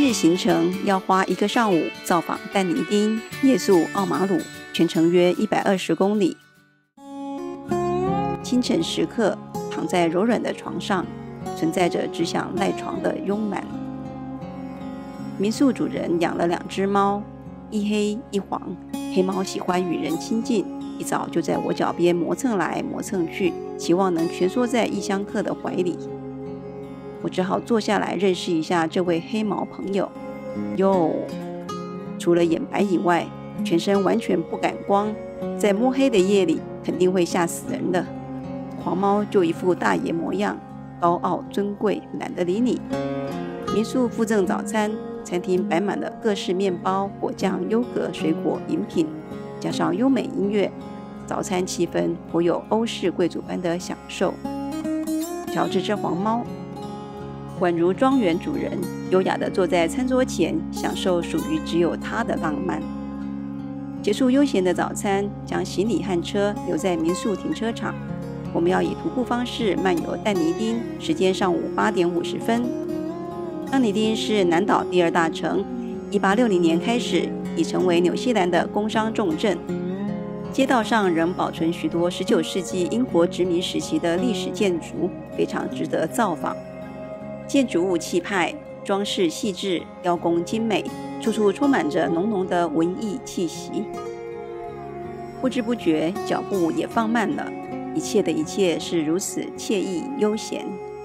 日行程要花1个上午造访但尼丁、夜宿奥马鲁，全程约120公里。清晨时刻，躺在柔软的床上，存在着只想赖床的慵懒。民宿主人养了2只猫，一黑一黄。黑猫喜欢与人亲近，一早就在我脚边磨蹭来磨蹭去，期望能蜷缩在异乡客的怀里。我只好坐下来认识一下这位黑毛朋友。哟，除了眼白以外，全身完全不感光，在摸黑的夜里肯定会吓死人的。黄猫就一副大爷模样，高傲尊贵，懒得理你。民宿附赠早餐，餐厅摆满了各式面包、果酱、优格、水果、饮品，加上优美音乐，早餐气氛颇有欧式贵族般的享受。瞧这只黄猫，宛如庄园主人，优雅地坐在餐桌前，享受属于只有它的浪漫。结束悠闲的早餐，将行李和车留在民宿停车场。我们要以徒步方式漫游但尼丁，时间上午8点50分。但尼丁是南岛第2大城，1860年开始已成为纽西兰的工商重镇。街道上仍保存许多19世纪英国殖民时期的历史建筑，非常值得造访。建筑物气派，装饰细致，雕工精美，处处充满着浓浓的文艺气息。不知不觉，脚步也放慢了，一切的一切是如此惬意悠闲。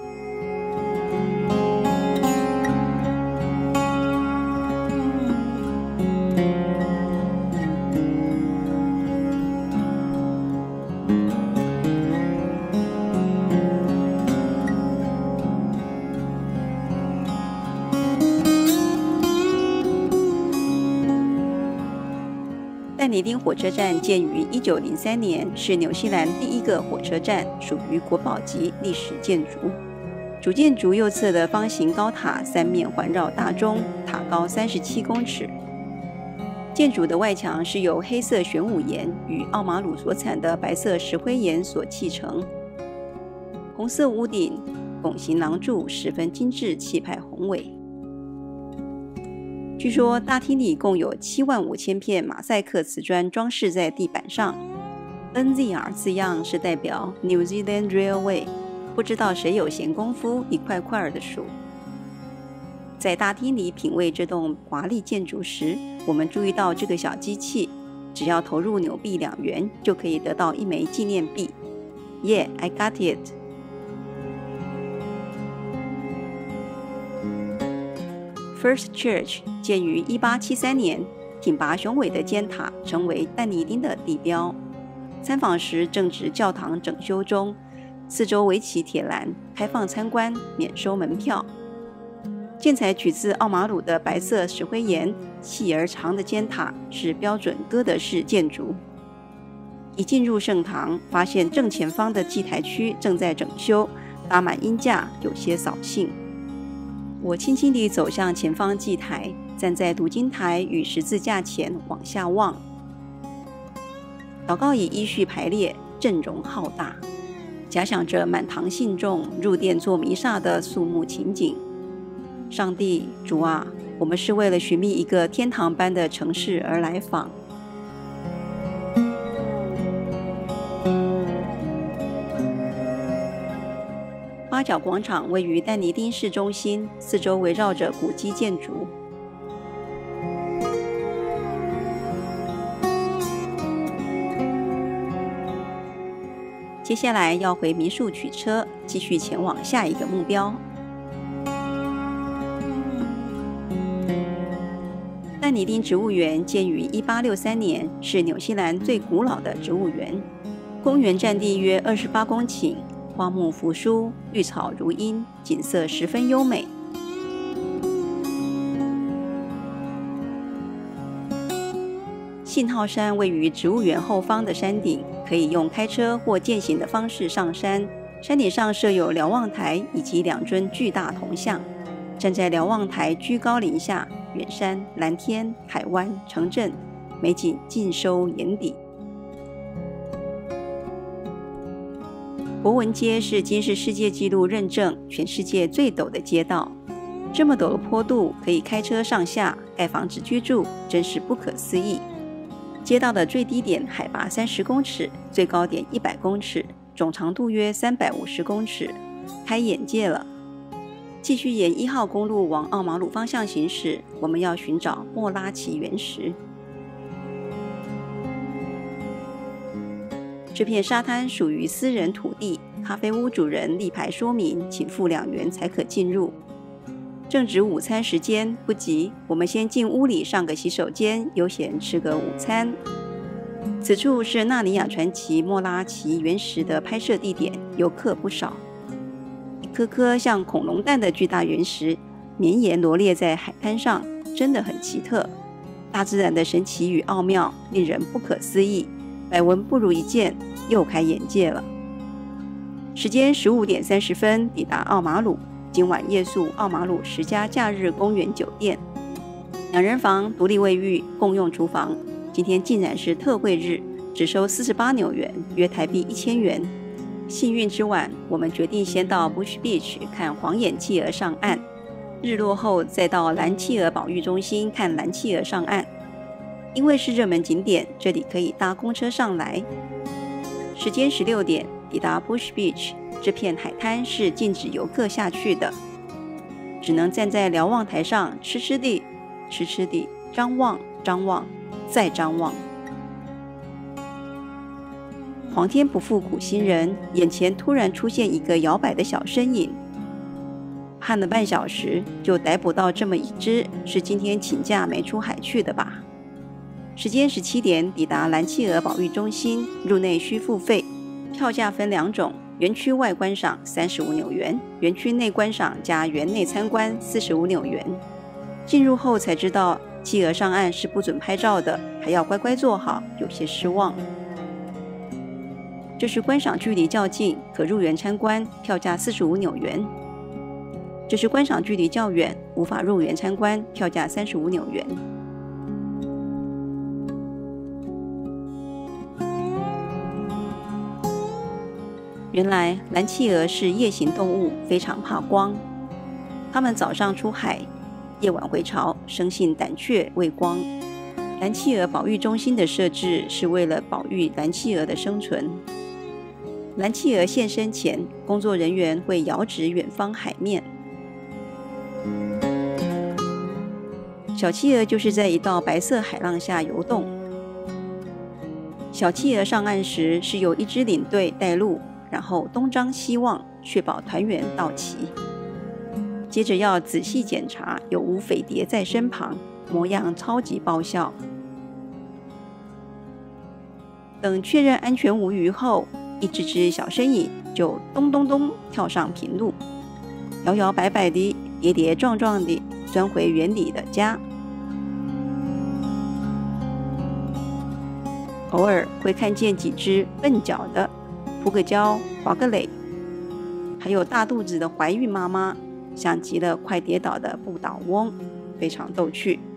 但尼丁火车站建于1903年，是纽西兰第1个火车站，属于国宝级历史建筑。主建筑右侧的方形高塔3面环绕大钟，塔高37公尺。建筑的外墙是由黑色玄武岩与奥马鲁所产的白色石灰岩所砌成，红色屋顶，拱形廊柱十分精致，气派宏伟。据说大厅里共有75000片马赛克瓷砖装饰在地板上 ，NZR 字样是代表 New Zealand Railway， 不知道谁有闲工夫一块块的数。在大厅里品味这栋华丽建筑时，我们注意到这个小机器，只要投入纽币2元，就可以得到1枚纪念币。Yeah, I got it.First Church 建于1873年，挺拔雄伟的尖塔成为但尼丁的地标。参访时正值教堂整修中，四周围起铁栏，开放参观，免收门票。建材取自奥马鲁的白色石灰岩，细而长的尖塔是标准哥德式建筑。一进入圣堂，发现正前方的祭台区正在整修，搭满鹰架，有些扫兴。我轻轻地走向前方祭台，站在读经台与十字架前往下望。祷告已依序排列，阵容浩大，假想着满堂信众入殿做弥撒的肃穆情景。上帝，主啊，我们是为了寻觅一个天堂般的城市而来访。八角广场位于但尼丁市中心，四周围绕着古迹建筑。接下来要回民宿取车，继续前往下一个目标。但尼丁植物园建于1863年，是纽西兰最古老的植物园。公园占地约28公顷。花木扶疏，绿草如茵，景色十分优美。信号山位于植物园后方的山顶，可以用开车或健行的方式上山。山顶上设有瞭望台以及2尊巨大铜像。站在瞭望台居高临下，远山、蓝天、海湾、城镇，美景尽收眼底。博文街是吉尼斯世界纪录认证全世界最陡的街道， 这么陡的坡度可以开车上下，盖房子居住，真是不可思议。街道的最低点海拔30公尺，最高点100公尺，总长度约350公尺，开眼界了。继续沿1号公路往奥马鲁方向行驶，我们要寻找莫拉奇原石。这片沙滩属于私人土地，咖啡屋主人立牌说明，请付2元才可进入。正值午餐时间，不急，我们先进屋里上个洗手间，悠闲吃个午餐。此处是《纳尼亚传奇》莫拉奇原石的拍摄地点，游客不少。一颗颗像恐龙蛋的巨大原石绵延罗列在海滩上，真的很奇特。大自然的神奇与奥妙，令人不可思议，百闻不如一见，又开眼界了。时间15点30分抵达奥马鲁，今晚夜宿奥马鲁10家假日公园酒店，2人房、独立卫浴、共用厨房。今天竟然是特惠日，只收48纽元，约台币1000元。幸运之晚，我们决定先到 Bush Beach 看黄眼企鹅上岸，日落后再到蓝企鹅保育中心看蓝企鹅上岸。因为是热门景点，这里可以搭公车上来。时间16点抵达 Bush Beach， 这片海滩是禁止游客下去的，只能站在瞭望台上痴痴地张望张望再张望。皇天不负苦心人，眼前突然出现一个摇摆的小身影，盼了半小时就逮捕到这么一只，是今天请假没出海去的吧？时间17点抵达蓝企鹅保育中心，入内需付费，票价分2种，园区外观赏35纽元，园区内观赏加园内参观45纽元。进入后才知道，企鹅上岸是不准拍照的，还要乖乖坐好，有些失望。这是观赏距离较近，可入园参观，票价45纽元。这是观赏距离较远，无法入园参观，票价35纽元。原来蓝企鹅是夜行动物，非常怕光。它们早上出海，夜晚回巢，生性胆怯畏光。蓝企鹅保育中心的设置是为了保育蓝企鹅的生存。蓝企鹅现身前，工作人员会遥指远方海面。小企鹅就是在一道白色海浪下游动。小企鹅上岸时是由一支领队带路，然后东张西望，确保团员到齐。接着要仔细检查有无匪谍在身旁，模样超级爆笑。等确认安全无虞后，一只小身影就咚咚咚跳上平路，摇摇摆摆地、跌跌撞撞地钻回园里的家。偶尔会看见几只笨脚的扑个跤、滑个垒，还有大肚子的怀孕妈妈，像极了快跌倒的不倒翁，非常逗趣。